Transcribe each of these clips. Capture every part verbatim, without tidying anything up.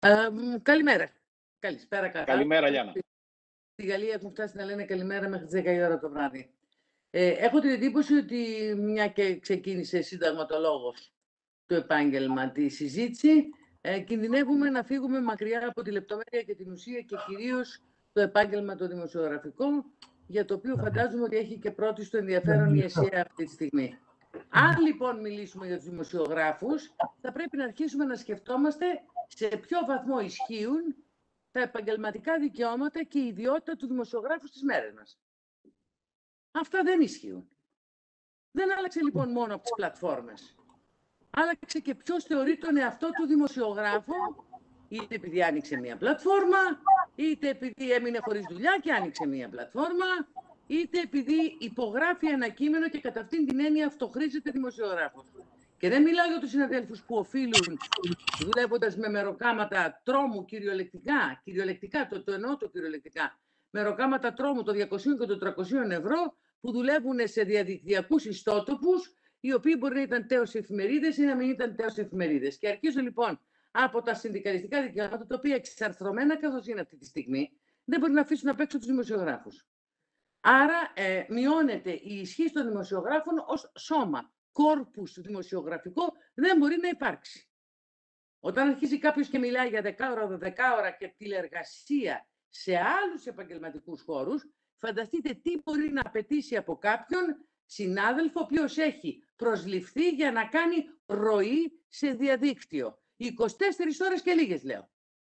Ε, μ, καλημέρα. Καλησπέρα κατά. Καλημέρα, Γιάννα. Στη Γαλλία έχουν φτάσει να λένε καλημέρα μέχρι τις δέκα η ώρα το βράδυ. Ε, έχω την εντύπωση ότι μια και ξεκίνησε συνταγματολόγος το επάγγελμα τη συζήτηση, ε, κινδυνεύουμε να φύγουμε μακριά από τη λεπτομέρεια και την ουσία και κυρίως το επάγγελμα το δημοσιογραφικό, για το οποίο φαντάζομαι ότι έχει και πρώτη στο ενδιαφέρον η ΕΣΥΑ αυτή τη στιγμή. Αν λοιπόν μιλήσουμε για τους δημοσιογράφους, θα πρέπει να αρχίσουμε να σκεφτόμαστε σε ποιο βαθμό ισχύουν τα επαγγελματικά δικαιώματα και η ιδιότητα του δημοσιογράφου στις μέρες μας. Αυτά δεν ισχύουν. Δεν άλλαξε λοιπόν μόνο από τις πλατφόρμες. Άλλαξε και ποιος θεωρεί τον εαυτό του δημοσιογράφο, είτε επειδή άνοιξε μία πλατφόρμα, είτε επειδή έμεινε χωρίς δουλειά και άνοιξε μία πλατφόρμα, είτε επειδή υπογράφει ένα κείμενο και κατά αυτήν την έννοια αυτοχρήζεται δημοσιογράφος. Και δεν μιλάω για τους συναδέλφους που οφείλουν, δουλεύοντας με μεροκάματα τρόμου κυριολεκτικά, κυριολεκτικά, το, το εννοώ το κυριολεκτικά, μεροκάματα τρόμου των διακοσίων και των τριακοσίων ευρώ, που δουλεύουν σε διαδικτυακούς ιστότοπους, οι οποίοι μπορεί να ήταν τέος εφημερίδες ή να μην ήταν τέος εφημερίδες. Και αρχίζω λοιπόν από τα συνδικαλιστικά δικαιώματα, τα οποία εξαρθρωμένα καθώς είναι αυτή τη στιγμή, δεν μπορεί να αφήσουν απ' έξω τους δημοσιογράφους. Άρα ε, μειώνεται η ισχύ των δημοσιογράφων ως σώμα. Κόρπους δημοσιογραφικό δεν μπορεί να υπάρξει. Όταν αρχίζει κάποιος και μιλάει για δεκάωρα, δωδεκάωρα και τηλεεργασία σε άλλους επαγγελματικούς χώρους, φανταστείτε τι μπορεί να απαιτήσει από κάποιον συνάδελφο ο οποίος έχει προσληφθεί για να κάνει ροή σε διαδίκτυο. είκοσι τέσσερις ώρες και λίγες λέω.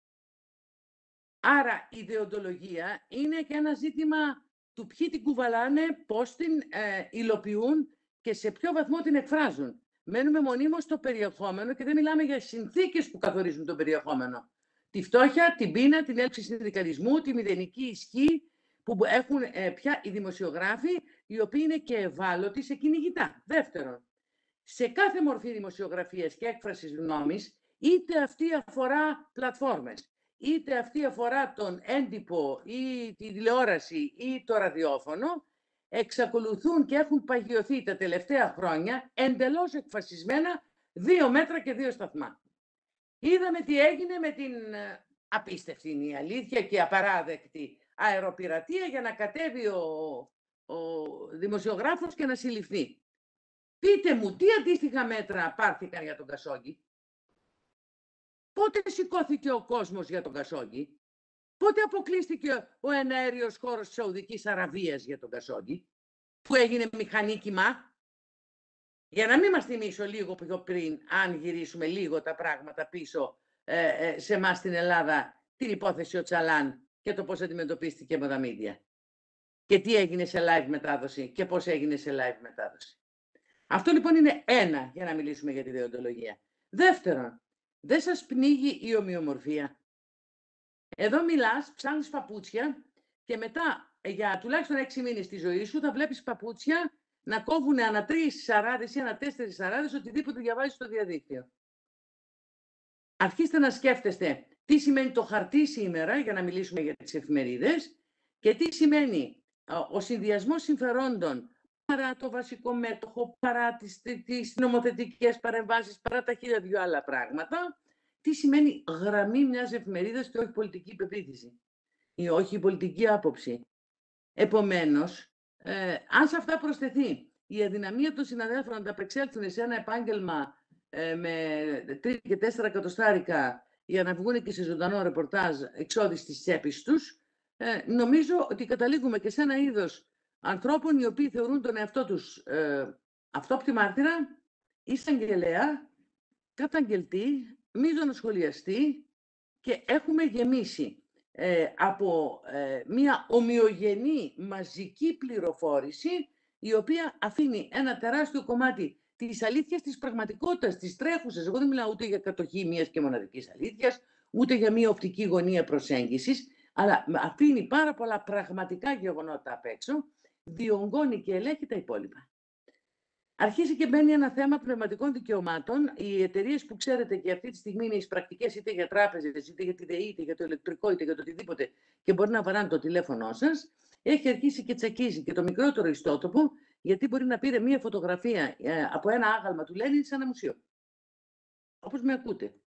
Άρα η δεοντολογία είναι και ένα ζήτημα του ποιοι την κουβαλάνε, πώς την ε, υλοποιούν και σε ποιο βαθμό την εκφράζουν. Μένουμε μονίμως στο περιεχόμενο και δεν μιλάμε για συνθήκες που καθορίζουν το περιεχόμενο. Τη φτώχεια, την πείνα, την έλλειψη συνδικαλισμού, τη μηδενική ισχύ που έχουν ε, πια οι δημοσιογράφοι, οι οποίοι είναι και ευάλωτοι σε κυνηγητά. Δεύτερον, σε κάθε μορφή δημοσιογραφίας και έκφρασης γνώμης, είτε αυτή αφορά πλατφόρμες, είτε αυτή αφορά τον έντυπο ή τη τηλεόραση ή το ραδιόφωνο, εξακολουθούν και έχουν παγιωθεί τα τελευταία χρόνια εντελώς εκφασισμένα δύο μέτρα και δύο σταθμά. Είδαμε τι έγινε με την απίστευτη είναι η αλήθεια και απαράδεκτη αεροπειρατεία για να κατέβει ο, ο δημοσιογράφος και να συλληφθεί. Πείτε μου, τι αντίστοιχα μέτρα πάρθηκαν για τον Κασόγγι? Πότε σηκώθηκε ο κόσμος για τον Κασόγγι? Πότε αποκλείστηκε ο εναέριος χώρος της Σαουδικής Αραβίας για τον Κασόγγι, που έγινε μηχανή κοιμά? Για να μην μας θυμίσω λίγο πιο πριν, αν γυρίσουμε λίγο τα πράγματα πίσω ε, ε, σε εμάς στην Ελλάδα, την υπόθεση ο Τσαλάν και το πώς αντιμετωπίστηκε με τα μίντια. Και τι έγινε σε live μετάδοση και πώς έγινε σε live μετάδοση. Αυτό λοιπόν είναι ένα, για να μιλήσουμε για τη δεοντολογία. Δεύτερον, δεν σας πνίγει η ομοιομορφία? Εδώ μιλάς, ψάχνεις παπούτσια και μετά για τουλάχιστον έξι μήνες στη ζωή σου θα βλέπεις παπούτσια να κόβουν ανά τρεις σαράδες ή ανά τέσσερις σαράδες οτιδήποτε διαβάζεις στο διαδίκτυο. Αρχίστε να σκέφτεστε τι σημαίνει το χαρτί σήμερα, για να μιλήσουμε για τις εφημερίδες, και τι σημαίνει ο συνδυασμός συμφερόντων παρά το βασικό μέτοχο, παρά τις, τις νομοθετικές παρεμβάσεις, παρά τα χίλια δυο άλλα πράγματα. Τι σημαίνει γραμμή μιας εφημερίδας και όχι πολιτική πεποίθηση ή όχι πολιτική άποψη. Επομένως, ε, αν σε αυτά προσθεθεί η αδυναμία των συναδέλφων να ανταπεξέλθουν σε ένα επάγγελμα ε, με τρία και τέσσερα εκατοστάρικα για να βγουν και σε ζωντανό ρεπορτάζ εξόδη στις τσέπης τους, ε, νομίζω ότι καταλήγουμε και σε ένα είδος ανθρώπων οι οποίοι θεωρούν τον εαυτό τους ε, αυτόπτη μάρτυρα, εισαγγελέα, καταγγελτή, μείζωνο σχολιαστή, και έχουμε γεμίσει ε, από ε, μια ομοιογενή μαζική πληροφόρηση, η οποία αφήνει ένα τεράστιο κομμάτι της αλήθειας, της πραγματικότητας, της τρέχουσας. Εγώ δεν μιλάω ούτε για κατοχή μιας και μοναδικής αλήθειας, ούτε για μια οπτική γωνία προσέγγισης, αλλά αφήνει πάρα πολλά πραγματικά γεγονότα απ' έξω, διονγκώνει και ελέγχει τα υπόλοιπα. Αρχίζει και μπαίνει ένα θέμα πνευματικών δικαιωμάτων. Οι εταιρείες που ξέρετε και αυτή τη στιγμή είναι εισπρακτικές είτε για τράπεζες, είτε για τη ΔΕΗ, είτε για το ηλεκτρικό, είτε για το οτιδήποτε, και μπορεί να βαράνε το τηλέφωνό σας, έχει αρχίσει και τσακίζει και το μικρότερο ιστότοπο, γιατί μπορεί να πήρε μία φωτογραφία από ένα άγαλμα του Λένιν σε ένα μουσείο. Όπως με ακούτε.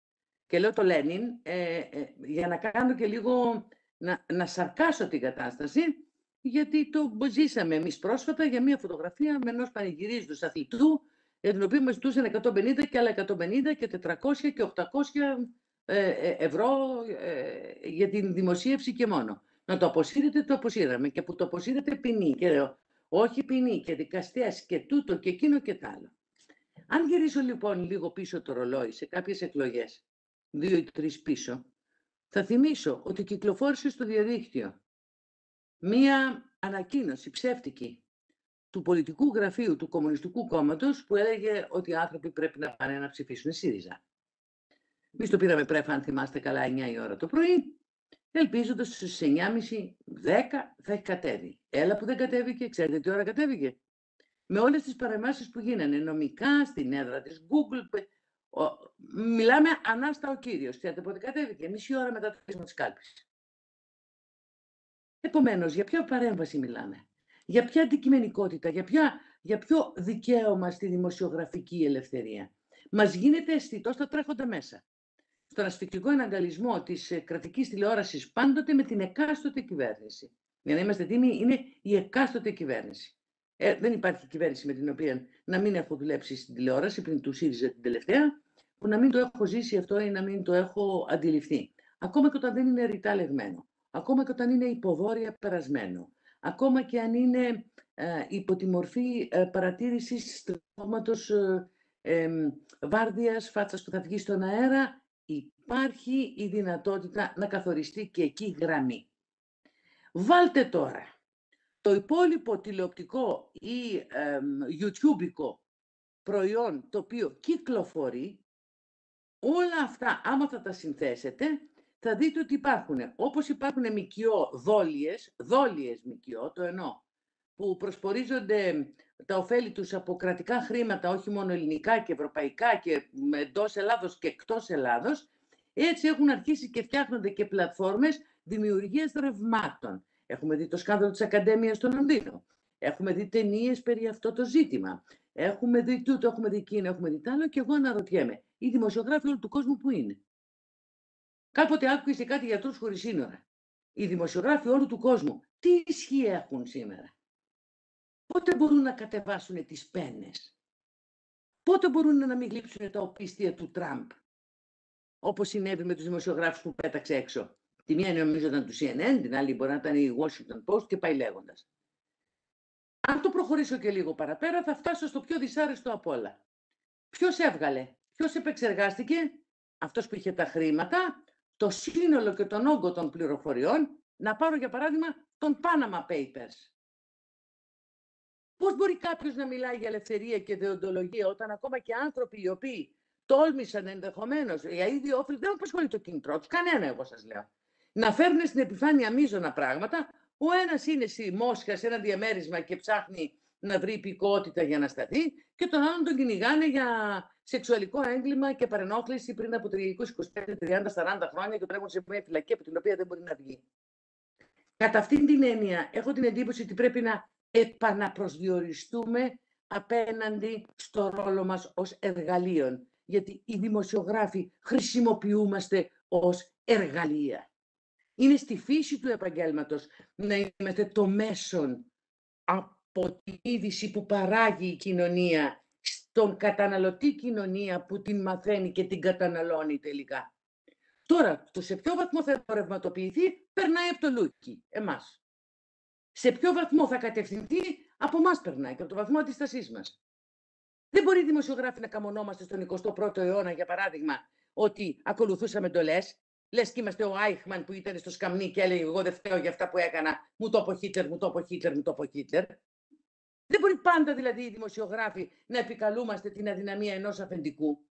Και λέω το Λένιν ε, ε, για να κάνω και λίγο, να, να σαρκάσω την κατάσταση, γιατί το ζήσαμε εμείς πρόσφατα για μια φωτογραφία με ενός πανηγυρίζοντος αθλητού, για την οποία μας ζητούσαν εκατόν πενήντα και άλλα εκατόν πενήντα και τετρακόσια και οκτακόσια ευρώ ε, για την δημοσίευση και μόνο. Να το αποσύρετε, το αποσύραμε. Και που το αποσύρετε ποινή. Και λέω, όχι ποινή και δικαστές και τούτο και εκείνο και τ' άλλο. Αν γυρίσω λοιπόν λίγο πίσω το ρολόι σε κάποιες εκλογές, δύο ή τρεις πίσω, θα θυμίσω ότι κυκλοφόρησε στο διαδίκτυο μία ανακοίνωση ψεύτικη του πολιτικού γραφείου του Κομμουνιστικού Κόμματος που έλεγε ότι οι άνθρωποι πρέπει να πάνε να ψηφίσουν ΣΥΡΙΖΑ. Εμείς το πήραμε πρέφα, αν θυμάστε καλά, εννιά η ώρα το πρωί, ελπίζοντας στις εννιά και μισή, δέκα θα έχει κατέβει. Έλα που δεν κατέβηκε, ξέρετε τι ώρα κατέβηκε. Με όλες τις παρεμβάσεις που γίνανε νομικά, στην έδρα της Google, ο, μιλάμε ανάστα ο κύριος. Ξέρετε πότε κατέβηκε, μισή ώρα μετά το κλείσιμο της κάλπης. Επομένως, για ποια παρέμβαση μιλάμε, για ποια αντικειμενικότητα, για, ποια, για ποιο δικαίωμα στη δημοσιογραφική ελευθερία. Μας γίνεται αισθητό στα τρέχοντα μέσα. Στον ασφυκτικό εναγκαλισμό της κρατικής τηλεόρασης πάντοτε με την εκάστοτε κυβέρνηση. Για να είμαστε έτοιμοι, είναι η εκάστοτε κυβέρνηση. Ε, δεν υπάρχει κυβέρνηση με την οποία να μην έχω δουλέψει στην τηλεόραση, πριν του ΣΥΡΙΖΑ την τελευταία, που να μην το έχω ζήσει αυτό ή να μην το έχω αντιληφθεί. Ακόμα και όταν δεν είναι ρητά λεγμένο. Ακόμα και όταν είναι υποδόρια περασμένο. Ακόμα και αν είναι ε, υπό τη μορφή ε, παρατήρησης στρώματος ε, ε, βάρδιας, φάτσας που θα βγει στον αέρα, υπάρχει η δυνατότητα να καθοριστεί και εκεί γραμμή. Βάλτε τώρα το υπόλοιπο τηλεοπτικό ή ε, YouTubeικό προϊόν το οποίο κυκλοφορεί, όλα αυτά άμα θα τα συνθέσετε, θα δείτε ότι υπάρχουν, όπως υπάρχουν ΜΚΟ δόλιες, δόλιες ΜΚΟ, το εννοώ, που προσπορίζονται τα ωφέλη τους από κρατικά χρήματα, όχι μόνο ελληνικά και ευρωπαϊκά και εντός Ελλάδος και εκτός Ελλάδος, έτσι έχουν αρχίσει και φτιάχνονται και πλατφόρμες δημιουργίας ρευμάτων. Έχουμε δει το σκάνδαλο της Ακαδέμιας στο Λονδίνο. Έχουμε δει ταινίες περί αυτό το ζήτημα. Έχουμε δει τούτο, έχουμε δει εκείνο, έχουμε δει τ' άλλο και εγώ αναρωτιέμαι, οι δημοσιογράφοι όλου του κόσμου που είναι. Κάποτε άκουγε σε κάτι γιατρούς χωρίς σύνορα. Οι δημοσιογράφοι όλου του κόσμου, τι ισχύ έχουν σήμερα. Πότε μπορούν να κατεβάσουν τις πένες. Πότε μπορούν να μην γλύψουν τα οπίστια του Τραμπ. Όπως συνέβη με τους δημοσιογράφους που πέταξε έξω. Τη μία νομίζω ήταν του σι εν εν, την άλλη μπορεί να ήταν η Washington Post και πάει λέγοντας. Αν το προχωρήσω και λίγο παραπέρα, θα φτάσω στο πιο δυσάρεστο απ' όλα. Ποιος έβγαλε, ποιος επεξεργάστηκε, αυτός που είχε τα χρήματα, το σύνολο και τον όγκο των πληροφοριών, να πάρω για παράδειγμα τον Panama Papers. Πώς μπορεί κάποιος να μιλάει για ελευθερία και δεοντολογία όταν ακόμα και άνθρωποι οι οποίοι τόλμησαν ενδεχομένως για ίδιο όφελο, δεν απασχολεί το κίνητρό τους, κανένα εγώ σας λέω, να φέρνουν στην επιφάνεια μείζωνα πράγματα. Ο ένας είναι στη Μόσχα σε ένα διαμέρισμα και ψάχνει να βρει υπηκότητα για να σταθεί και τον άλλον τον κυνηγάνε για σεξουαλικό έγκλημα και παρενόχληση πριν από είκοσι, είκοσι πέντε, τριάντα, σαράντα χρόνια και τρέχουν σε μια φυλακή από την οποία δεν μπορεί να βγει. Κατά αυτήν την έννοια έχω την εντύπωση ότι πρέπει να επαναπροσδιοριστούμε απέναντι στο ρόλο μας ως εργαλείων. Γιατί οι δημοσιογράφοι χρησιμοποιούμαστε ως εργαλεία. Είναι στη φύση του επαγγέλματος να είμαστε το μέσον από την είδηση που παράγει η κοινωνία στον καταναλωτή κοινωνία που την μαθαίνει και την καταναλώνει τελικά. Τώρα, το σε ποιο βαθμό θα ρευματοποιηθεί, περνάει από το Λούκι, εμάς. Σε ποιο βαθμό θα κατευθυνθεί, από εμάς περνάει και από το βαθμό αντίστασής μας. Δεν μπορεί οι δημοσιογράφοι να καμονόμαστε στον εικοστό πρώτο αιώνα, για παράδειγμα, ότι ακολουθούσαμε εντολές. Λες και είμαστε ο Άιχμαν που ήταν στο σκαμνί και έλεγε: εγώ δεν φταίω για αυτά που έκανα. Μου το πω Χίτλερ, μου το πω Χίτλερ, μου το πω Χίτλερ. Δεν μπορεί πάντα δηλαδή οι δημοσιογράφοι να επικαλούμαστε την αδυναμία ενός αφεντικού.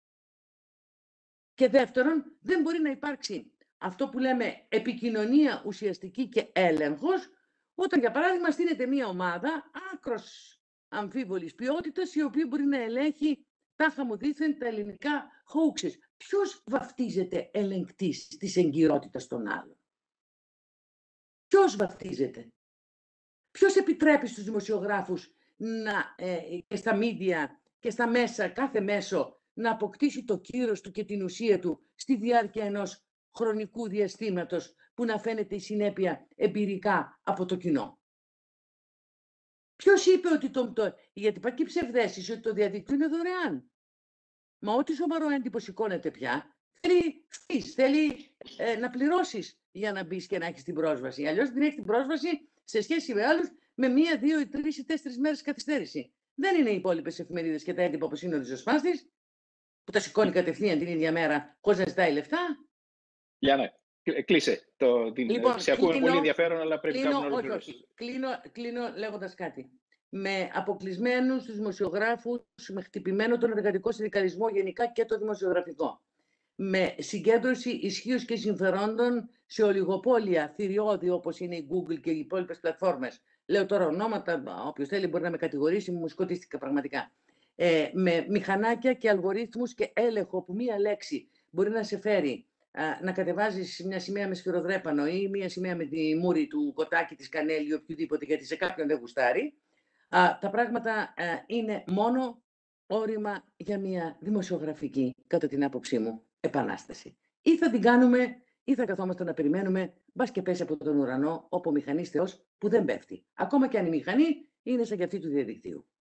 Και δεύτερον, δεν μπορεί να υπάρξει αυτό που λέμε επικοινωνία ουσιαστική και έλεγχος, όταν για παράδειγμα στείνεται μια ομάδα άκρος αμφίβολης ποιότητας, η οποία μπορεί να ελέγχει τάχα μου δήθεν τα ελληνικά hoaxes. Ποιος βαφτίζεται ελεγκτής της εγκυρότητας των άλλων. Ποιος βαφτίζεται. Ποιος επιτρέπει στους δημοσιογράφους να, ε, και στα media και στα μέσα, κάθε μέσο, να αποκτήσει το κύρος του και την ουσία του στη διάρκεια ενός χρονικού διαστήματος που να φαίνεται η συνέπεια εμπειρικά από το κοινό. Ποιος είπε ότι το, το... γιατί υπάρχει ψευδαίσθηση ότι το διαδίκτυο είναι δωρεάν. Μα ό,τι σοβαρό έντυπο σηκώνεται πια, θέλει, θέλει ε, να πληρώσεις για να μπεις και να έχεις την πρόσβαση. Αλλιώς δεν έχεις την πρόσβαση σε σχέση με άλλους με μία, δύο, ή τρεις ή τέσσερις μέρες καθυστέρηση. Δεν είναι οι υπόλοιπες εφημερίδες και τα έντυπα όπως είναι ο ριζοσπάστης, που τα σηκώνει κατευθείαν την ίδια μέρα χωρίς να ζητάει λεφτά. Γιάννα, κλείσε. Το, την, λοιπόν, σε ακούμε πολύ ενδιαφέρον, αλλά πρέπει κλείνω, κάπου να όχι, όχι. Κλείνω, κλείνω λέγοντας κάτι. Με αποκλεισμένους τους δημοσιογράφους, με χτυπημένο τον εργατικό συνδικαλισμό γενικά και το δημοσιογραφικό. Με συγκέντρωση ισχύως και συμφερόντων σε ολιγοπόλια θηριώδη όπως είναι η Google και οι υπόλοιπες πλατφόρμες. Λέω τώρα ονόματα, όποιος θέλει μπορεί να με κατηγορήσει, μου σκοτίστηκα πραγματικά. Ε, με μηχανάκια και αλγορίθμους και έλεγχο που μία λέξη μπορεί να σε φέρει α, να κατεβάζεις μια σημαία με σφυροδρέπανο ή μια σημαία με τη μούρη του κοτάκι της κανέλη ή οποιοδήποτε, γιατί σε κάποιον δεν γουστάρει. Α, τα πράγματα α, είναι μόνο όρημα για μια δημοσιογραφική, κατά την άποψή μου, επανάσταση. Ή θα την κάνουμε ή θα καθόμαστε να περιμένουμε, μπας και πέσει από τον ουρανό, όπου ο μηχανής Θεός που δεν πέφτει. Ακόμα και αν η μηχανή είναι σαν και αυτή του διαδικτύου.